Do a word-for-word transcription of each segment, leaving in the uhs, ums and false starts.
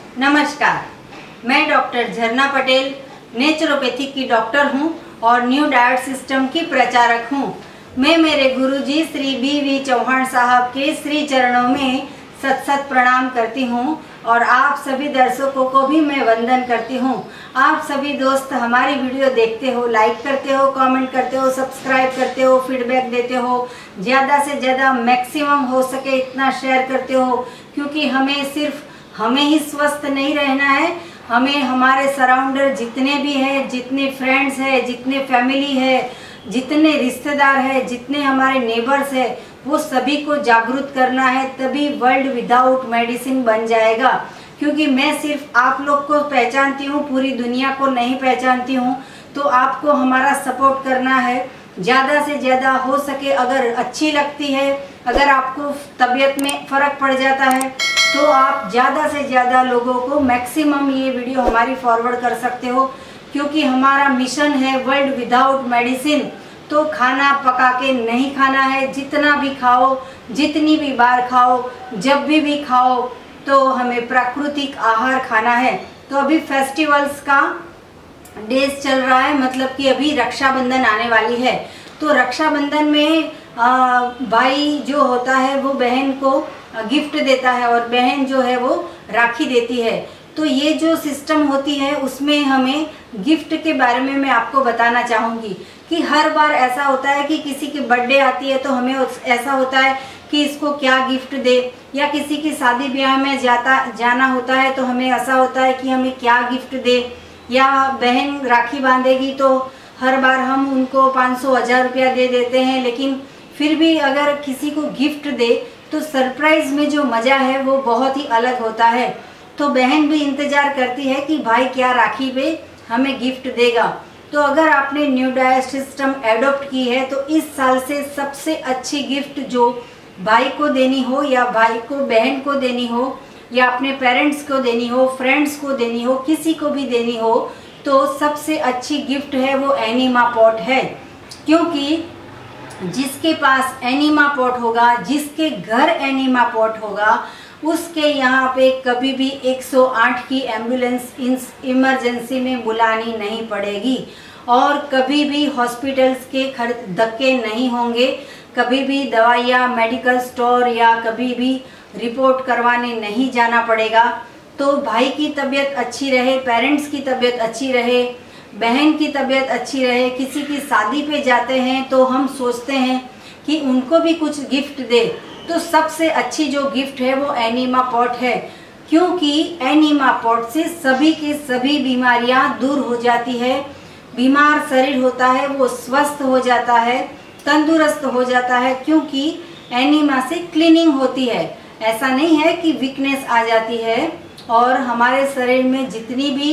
नमस्कार, मैं डॉक्टर झरना पटेल नेचुरोपैथिक की डॉक्टर हूं और न्यू डाइट सिस्टम की प्रचारक हूं। मैं मेरे गुरुजी श्री बी वी चौहान साहब के श्री चरणों में सत सत प्रणाम करती हूं और आप सभी दर्शकों को भी मैं वंदन करती हूं। आप सभी दोस्त हमारी वीडियो देखते हो, लाइक करते हो, कमेंट करते हो, सब्सक्राइब करते हो, फीडबैक देते हो, ज़्यादा से ज़्यादा मैक्सिमम हो सके इतना शेयर करते हो, क्योंकि हमें सिर्फ हमें ही स्वस्थ नहीं रहना है, हमें हमारे सराउंडर जितने भी हैं, जितने फ्रेंड्स हैं, जितने फैमिली है, जितने रिश्तेदार हैं, जितने हमारे नेबर्स हैं, वो सभी को जागरूक करना है, तभी वर्ल्ड विदाउट मेडिसिन बन जाएगा। क्योंकि मैं सिर्फ आप लोग को पहचानती हूँ, पूरी दुनिया को नहीं पहचानती हूँ। तो आपको हमारा सपोर्ट करना है, ज़्यादा से ज़्यादा हो सके। अगर अच्छी लगती है, अगर आपको तबीयत में फ़र्क पड़ जाता है, तो आप ज़्यादा से ज़्यादा लोगों को मैक्सिमम ये वीडियो हमारी फॉरवर्ड कर सकते हो, क्योंकि हमारा मिशन है वर्ल्ड विदाउट मेडिसिन। तो खाना पका के नहीं खाना है, जितना भी खाओ, जितनी भी बार खाओ, जब भी भी खाओ, तो हमें प्राकृतिक आहार खाना है। तो अभी फेस्टिवल्स का डेज चल रहा है, मतलब कि अभी रक्षाबंधन आने वाली है। तो रक्षाबंधन में आ, भाई जो होता है वो बहन को गिफ्ट देता है और बहन जो है वो राखी देती है। तो ये जो सिस्टम होती है उसमें हमें गिफ्ट के बारे में मैं आपको बताना चाहूँगी कि हर बार ऐसा होता है कि किसी की बर्थडे आती है तो हमें ऐसा होता है कि इसको क्या गिफ्ट दे, या किसी की शादी ब्याह में जाता जाना होता है तो हमें ऐसा होता है कि हमें क्या गिफ्ट दे, या बहन राखी बांधेगी तो हर बार हम उनको पाँच सौ हज़ार रुपया दे देते हैं। लेकिन फिर भी अगर किसी को गिफ्ट दे तो सरप्राइज में जो मज़ा है वो बहुत ही अलग होता है। तो बहन भी इंतज़ार करती है कि भाई क्या राखी पे हमें गिफ्ट देगा। तो अगर आपने न्यू डाइट सिस्टम एडॉप्ट की है तो इस साल से सबसे अच्छी गिफ्ट जो भाई को देनी हो, या भाई को बहन को देनी हो, या अपने पेरेंट्स को देनी हो, फ्रेंड्स को देनी हो, किसी को भी देनी हो, तो सबसे अच्छी गिफ्ट है वो एनीमा पॉट है। क्योंकि जिसके पास एनीमा पॉट होगा, जिसके घर एनीमा पॉट होगा, उसके यहाँ पे कभी भी एक सौ आठ की एम्बुलेंस इमरजेंसी में बुलानी नहीं पड़ेगी, और कभी भी हॉस्पिटल्स के खर्च धक्के नहीं होंगे, कभी भी दवाइयाँ मेडिकल स्टोर या कभी भी रिपोर्ट करवाने नहीं जाना पड़ेगा। तो भाई की तबीयत अच्छी रहे, पेरेंट्स की तबीयत अच्छी रहे, बहन की तबीयत अच्छी रहे, किसी की शादी पे जाते हैं तो हम सोचते हैं कि उनको भी कुछ गिफ्ट दे, तो सबसे अच्छी जो गिफ्ट है वो एनीमा पॉट है। क्योंकि एनीमा पॉट से सभी के सभी बीमारियां दूर हो जाती है, बीमार शरीर होता है वो स्वस्थ हो जाता है, तंदुरुस्त हो जाता है। क्योंकि एनीमा से क्लीनिंग होती है, ऐसा नहीं है कि वीकनेस आ जाती है, और हमारे शरीर में जितनी भी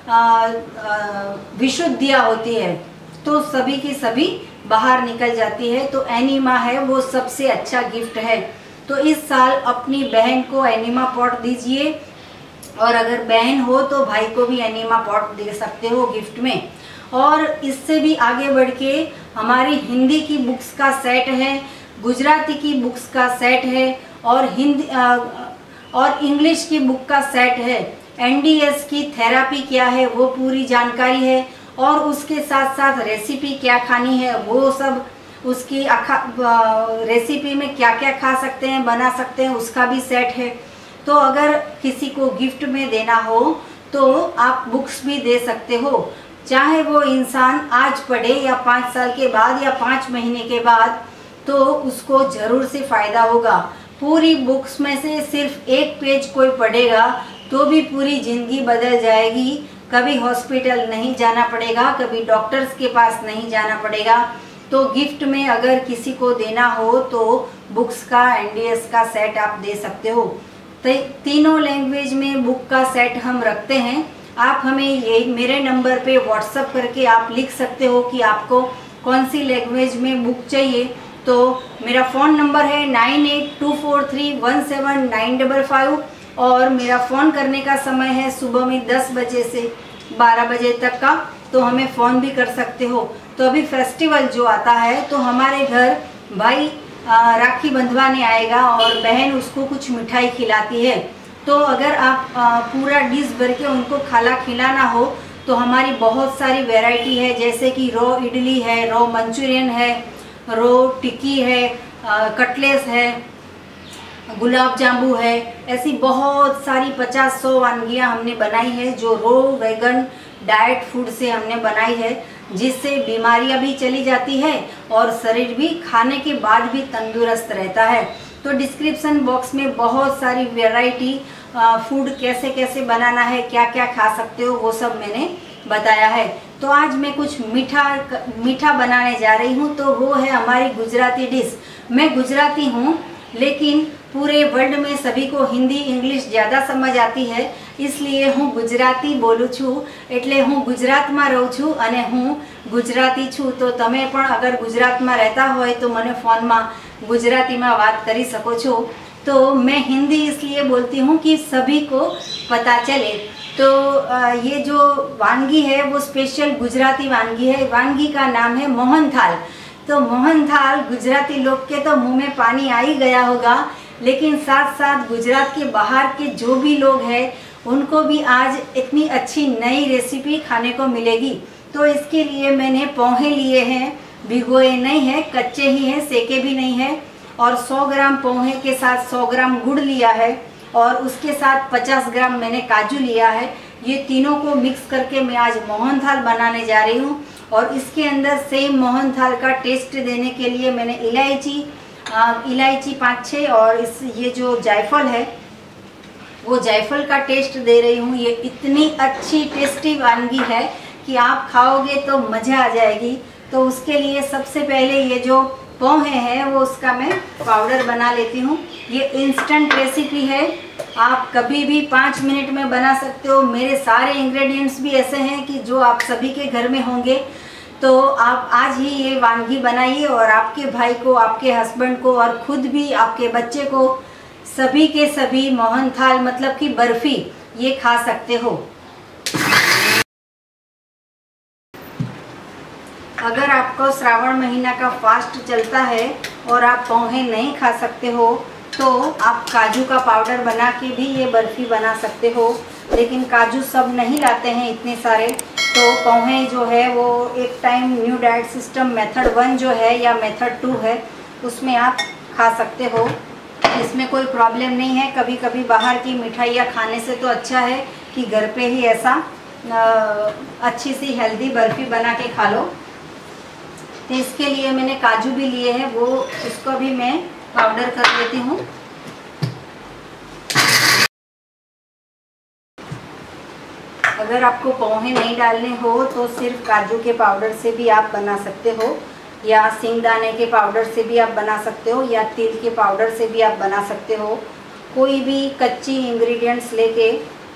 विशुद्धियाँ होती है तो सभी की सभी बाहर निकल जाती है। तो एनीमा है वो सबसे अच्छा गिफ्ट है। तो इस साल अपनी बहन को एनीमा पॉट दीजिए, और अगर बहन हो तो भाई को भी एनीमा पॉट दे सकते हो गिफ्ट में। और इससे भी आगे बढ़ के हमारी हिंदी की बुक्स का सेट है, गुजराती की बुक्स का सेट है, और हिंदी और इंग्लिश की बुक का सेट है। एन डी एस की थेरापी क्या है वो पूरी जानकारी है, और उसके साथ साथ रेसिपी क्या खानी है वो सब, उसकी रेसिपी में क्या क्या खा सकते हैं, बना सकते हैं, उसका भी सेट है। तो अगर किसी को गिफ्ट में देना हो तो आप बुक्स भी दे सकते हो, चाहे वो इंसान आज पढ़े या पाँच साल के बाद या पाँच महीने के बाद, तो उसको ज़रूर से फ़ायदा होगा। पूरी बुक्स में से सिर्फ एक पेज कोई पढ़ेगा तो भी पूरी ज़िंदगी बदल जाएगी। कभी हॉस्पिटल नहीं जाना पड़ेगा, कभी डॉक्टर्स के पास नहीं जाना पड़ेगा। तो गिफ्ट में अगर किसी को देना हो तो बुक्स का एन डी एस का सेट आप दे सकते हो। तो तीनों लैंग्वेज में बुक का सेट हम रखते हैं। आप हमें ये मेरे नंबर पे व्हाट्सअप करके आप लिख सकते हो कि आपको कौन सी लैंग्वेज में बुक चाहिए। तो मेरा फ़ोन नंबर है nine eight two four three one seven nine double five, और मेरा फ़ोन करने का समय है सुबह में दस बजे से बारह बजे तक का, तो हमें फ़ोन भी कर सकते हो। तो अभी फेस्टिवल जो आता है तो हमारे घर भाई राखी बंधवाने आएगा और बहन उसको कुछ मिठाई खिलाती है। तो अगर आप पूरा डिश भर के उनको खाना खिलाना हो तो हमारी बहुत सारी वैरायटी है, जैसे कि रो इडली है, रो मंचूरियन है, रो टिक्की है, कटलेस है, गुलाब जामुन है। ऐसी बहुत सारी पचास सौ वानगियाँ हमने बनाई है जो रो वेगन डाइट फूड से हमने बनाई है, जिससे बीमारियां भी चली जाती है और शरीर भी खाने के बाद भी तंदुरुस्त रहता है। तो डिस्क्रिप्शन बॉक्स में बहुत सारी वैरायटी फूड कैसे कैसे बनाना है, क्या क्या खा सकते हो, वो सब मैंने बताया है। तो आज मैं कुछ मीठा मीठा बनाने जा रही हूँ, तो वो है हमारी गुजराती डिश। मैं गुजराती हूँ, लेकिन पूरे वर्ल्ड में सभी को हिंदी इंग्लिश ज़्यादा समझ आती है, इसलिए हूँ गुजराती बोलूँ छूँ, એટલે હું ગુજરાતમાં રહું છું અને હું ગુજરાતી છું। તો તમે પણ અગર ગુજરાતમાં રહેતા હોય તો મને ફોનમાં गुजरातीમાં વાત કરી શકો છો। तो मैं हिंदी इसलिए बोलती हूँ कि सभी को पता चले। तो ये जो वानगी है वो स्पेशल गुजराती वानगी है। वानगी का नाम है मोहनथाल। तो मोहनथाल गुजराती लोग के तो मुंह में पानी आ ही गया होगा, लेकिन साथ साथ गुजरात के बाहर के जो भी लोग हैं उनको भी आज इतनी अच्छी नई रेसिपी खाने को मिलेगी। तो इसके लिए मैंने पोहे लिए हैं, भिगोए नहीं हैं, कच्चे ही हैं, सेके भी नहीं हैं। और सौ ग्राम पोहे के साथ सौ ग्राम गुड़ लिया है और उसके साथ पचास ग्राम मैंने काजू लिया है। ये तीनों को मिक्स करके मैं आज मोहनथाल बनाने जा रही हूँ। और इसके अंदर सेम मोहनथाल का टेस्ट देने के लिए मैंने इलायची इलायची पाँच छः और इस ये जो जायफल है वो जायफल का टेस्ट दे रही हूँ। ये इतनी अच्छी टेस्टी वानगी है कि आप खाओगे तो मज़ा आ जाएगी। तो उसके लिए सबसे पहले ये जो पोहे हैं वो उसका मैं पाउडर बना लेती हूँ। ये इंस्टेंट रेसिपी है, आप कभी भी पाँच मिनट में बना सकते हो। मेरे सारे इंग्रेडिएंट्स भी ऐसे हैं कि जो आप सभी के घर में होंगे। तो आप आज ही ये वानगी बनाइए और आपके भाई को, आपके हस्बैंड को और खुद भी आपके बच्चे को, सभी के सभी मोहनथाल मतलब कि बर्फ़ी ये खा सकते हो। अगर आपको श्रावण महीना का फास्ट चलता है और आप पोहे नहीं खा सकते हो तो आप काजू का पाउडर बना के भी ये बर्फ़ी बना सकते हो। लेकिन काजू सब नहीं लाते हैं इतने सारे, तो पोहे जो है वो एक time new diet system method one जो है या मेथड टू है उसमें आप खा सकते हो। इसमें कोई प्रॉब्लम नहीं है। कभी कभी बाहर की मिठाइयाँ खाने से तो अच्छा है कि घर पे ही ऐसा अच्छी सी हेल्दी बर्फ़ी बना के खा लो। तो इसके लिए मैंने काजू भी लिए हैं, वो उसको भी मैं पाउडर कर लेती हूँ। अगर आपको पोहे नहीं डालने हो तो सिर्फ काजू के पाउडर से भी आप बना सकते हो, या सिंगदाने के पाउडर से भी आप बना सकते हो, या तिल के पाउडर से भी आप बना सकते हो। कोई भी कच्ची इंग्रेडिएंट्स लेके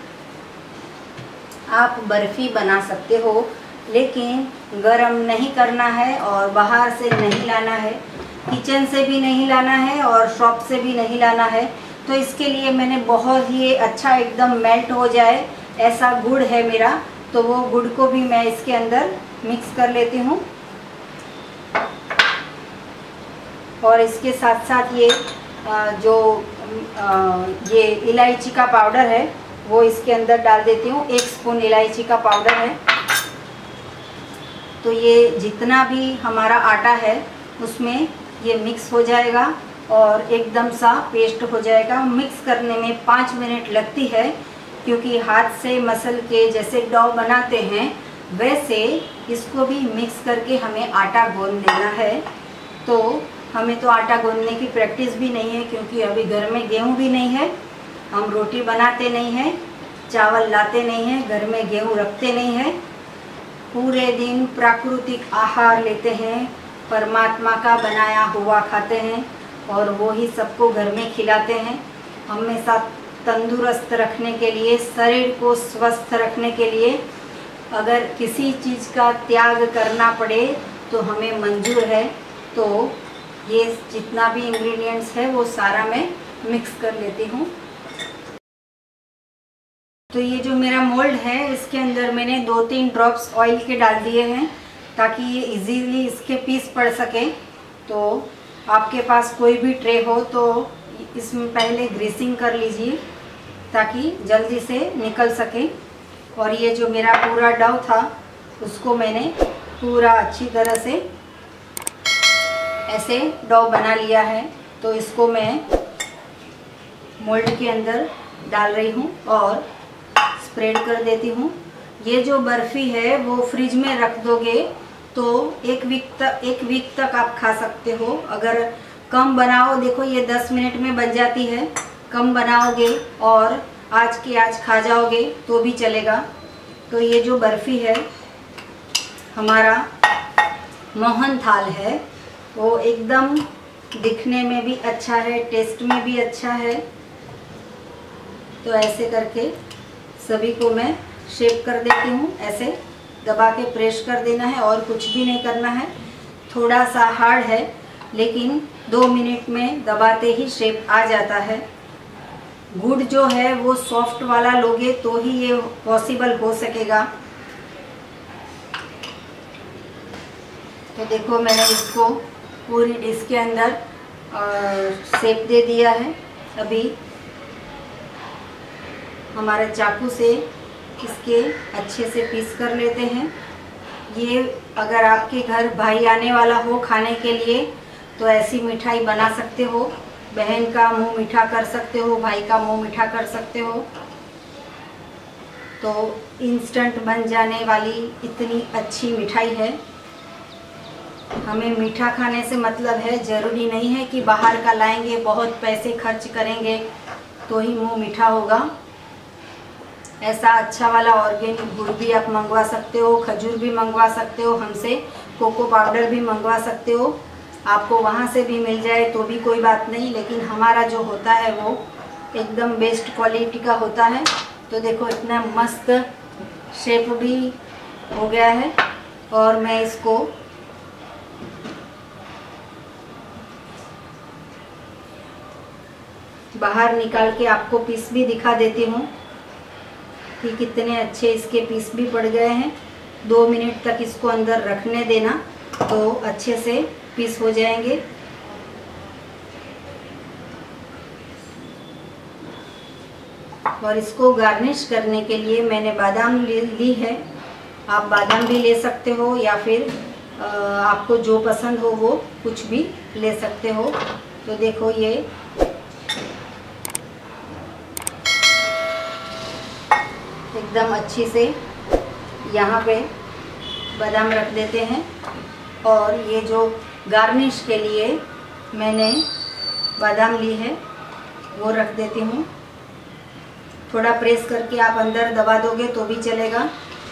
आप बर्फ़ी बना सकते हो, लेकिन गरम नहीं करना है और बाहर से नहीं लाना है, किचन से भी नहीं लाना है और शॉप से भी नहीं लाना है। तो इसके लिए मैंने बहुत ही अच्छा एकदम मेल्ट हो जाए ऐसा गुड़ है मेरा, तो वो गुड़ को भी मैं इसके अंदर मिक्स कर लेती हूँ। और इसके साथ साथ ये जो ये इलायची का पाउडर है वो इसके अंदर डाल देती हूँ। एक स्पून इलायची का पाउडर है। तो ये जितना भी हमारा आटा है उसमें ये मिक्स हो जाएगा और एकदम सा पेस्ट हो जाएगा। मिक्स करने में पाँच मिनट लगती है, क्योंकि हाथ से मसल के जैसे डो बनाते हैं वैसे इसको भी मिक्स करके हमें आटा गूंद लेना है। तो हमें तो आटा गूंदने की प्रैक्टिस भी नहीं है, क्योंकि अभी घर में गेहूँ भी नहीं है, हम रोटी बनाते नहीं हैं, चावल लाते नहीं हैं, घर में गेहूँ रखते नहीं हैं। पूरे दिन प्राकृतिक आहार लेते हैं, परमात्मा का बनाया हुआ खाते हैं और वो ही सबको घर में खिलाते हैं। हमेशा तंदुरुस्त रखने के लिए, शरीर को स्वस्थ रखने के लिए अगर किसी चीज़ का त्याग करना पड़े तो हमें मंजूर है। तो ये जितना भी इंग्रेडिएंट्स है वो सारा मैं मिक्स कर लेती हूँ। तो ये जो मेरा मोल्ड है इसके अंदर मैंने दो तीन ड्रॉप्स ऑयल के डाल दिए हैं ताकि ये इजीली इसके पीस पड़ सके। तो आपके पास कोई भी ट्रे हो तो इसमें पहले ग्रीसिंग कर लीजिए। ताकि जल्दी से निकल सके। और ये जो मेरा पूरा डो था उसको मैंने पूरा अच्छी तरह से ऐसे डो बना लिया है। तो इसको मैं मोल्ड के अंदर डाल रही हूँ और स्प्रेड कर देती हूँ। ये जो बर्फ़ी है वो फ्रिज में रख दोगे तो एक वीक तक एक वीक तक आप खा सकते हो। अगर कम बनाओ, देखो ये दस मिनट में बन जाती है, कम बनाओगे और आज की आज खा जाओगे तो भी चलेगा। तो ये जो बर्फ़ी है हमारा मोहन थाल है, वो एकदम दिखने में भी अच्छा है, टेस्ट में भी अच्छा है। तो ऐसे करके सभी को मैं शेप कर देती हूँ। ऐसे दबा के प्रेस कर देना है और कुछ भी नहीं करना है। थोड़ा सा हार्ड है लेकिन दो मिनट में दबाते ही शेप आ जाता है। गुड़ जो है वो सॉफ्ट वाला लोगे तो ही ये पॉसिबल हो सकेगा। तो देखो मैंने इसको पूरी डिश के अंदर शेप दे दिया है। अभी हमारे चाकू से इसके अच्छे से पीस कर लेते हैं। ये अगर आपके घर भाई आने वाला हो खाने के लिए तो ऐसी मिठाई बना सकते हो। बहन का मुंह मीठा कर सकते हो, भाई का मुंह मीठा कर सकते हो। तो इंस्टेंट बन जाने वाली इतनी अच्छी मिठाई है। हमें मीठा खाने से मतलब है, ज़रूरी नहीं है कि बाहर का लाएंगे, बहुत पैसे खर्च करेंगे तो ही मुंह मीठा होगा। ऐसा अच्छा वाला ऑर्गेनिक गुड़ भी आप मंगवा सकते हो, खजूर भी मंगवा सकते हो हमसे, कोको पाउडर भी मंगवा सकते हो। आपको वहाँ से भी मिल जाए तो भी कोई बात नहीं, लेकिन हमारा जो होता है वो एकदम बेस्ट क्वालिटी का होता है। तो देखो इतना मस्त शेप भी हो गया है। और मैं इसको बाहर निकाल के आपको पीस भी दिखा देती हूँ कि कितने अच्छे इसके पीस भी पड़ गए हैं। दो मिनट तक इसको अंदर रखने देना तो अच्छे से पीस हो जाएंगे। और इसको गार्निश करने के लिए मैंने बादाम ली है। आप बादाम भी ले सकते हो या फिर आपको जो पसंद हो वो कुछ भी ले सकते हो। तो देखो ये एकदम अच्छी से यहाँ पे बादाम रख देते हैं। और ये जो गार्निश के लिए मैंने बादाम ली है वो रख देती हूँ। थोड़ा प्रेस करके आप अंदर दबा दोगे तो भी चलेगा।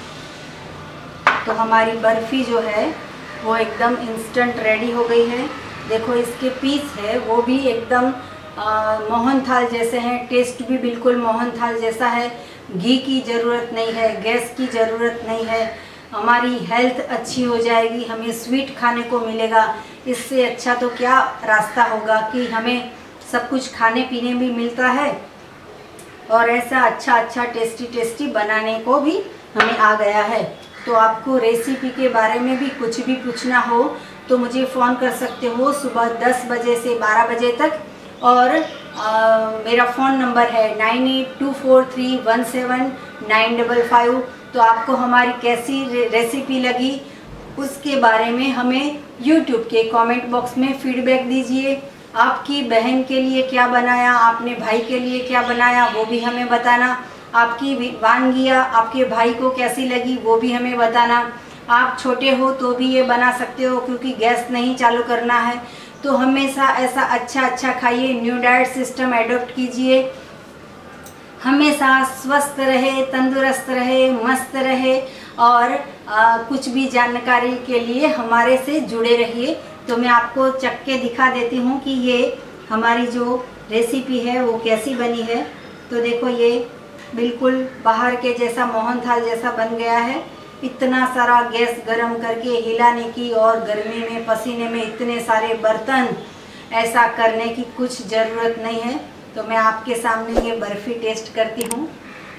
तो हमारी बर्फ़ी जो है वो एकदम इंस्टेंट रेडी हो गई है। देखो इसके पीस है वो भी एकदम मोहन थाल जैसे हैं, टेस्ट भी बिल्कुल मोहन थाल जैसा है। घी की ज़रूरत नहीं है, गैस की ज़रूरत नहीं है। हमारी हेल्थ अच्छी हो जाएगी, हमें स्वीट खाने को मिलेगा। इससे अच्छा तो क्या रास्ता होगा कि हमें सब कुछ खाने पीने भी मिलता है और ऐसा अच्छा अच्छा टेस्टी टेस्टी बनाने को भी हमें आ गया है। तो आपको रेसिपी के बारे में भी कुछ भी पूछना हो तो मुझे फ़ोन कर सकते हो सुबह दस बजे से बारह बजे तक। और आ, मेरा फ़ोन नंबर है nine eight two four three one seven nine double five. तो आपको हमारी कैसी रे, रेसिपी लगी उसके बारे में हमें यूट्यूब के कमेंट बॉक्स में फीडबैक दीजिए। आपकी बहन के लिए क्या बनाया, आपने भाई के लिए क्या बनाया वो भी हमें बताना। आपकी वानगियाँ आपके भाई को कैसी लगी वो भी हमें बताना। आप छोटे हो तो भी ये बना सकते हो क्योंकि गैस नहीं चालू करना है। तो हमेशा ऐसा अच्छा अच्छा खाइए, न्यू डाइट सिस्टम एडॉप्ट कीजिए। हमेशा स्वस्थ रहे, तंदुरुस्त रहे, मस्त रहे और आ, कुछ भी जानकारी के लिए हमारे से जुड़े रहिए। तो मैं आपको चख के दिखा देती हूँ कि ये हमारी जो रेसिपी है वो कैसी बनी है। तो देखो ये बिल्कुल बाहर के जैसा मोहन थाल जैसा बन गया है। इतना सारा गैस गरम करके हिलाने की और गर्मी में पसीने में इतने सारे बर्तन, ऐसा करने की कुछ ज़रूरत नहीं है। तो मैं आपके सामने ये बर्फ़ी टेस्ट करती हूँ।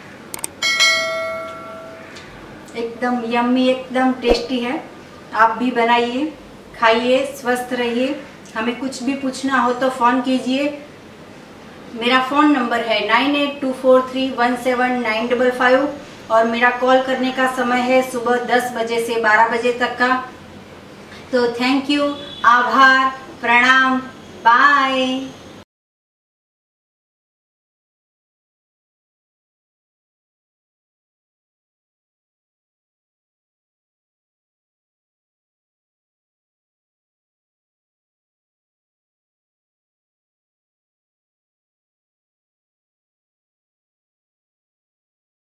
एकदम यम्मी, एकदम टेस्टी है। आप भी बनाइए, खाइए, स्वस्थ रहिए। हमें कुछ भी पूछना हो तो फ़ोन कीजिए। मेरा फ़ोन नंबर है nine eight two four three one seven nine double five और मेरा कॉल करने का समय है सुबह दस बजे से बारह बजे तक का। तो थैंक यू, आभार, प्रणाम, बाय।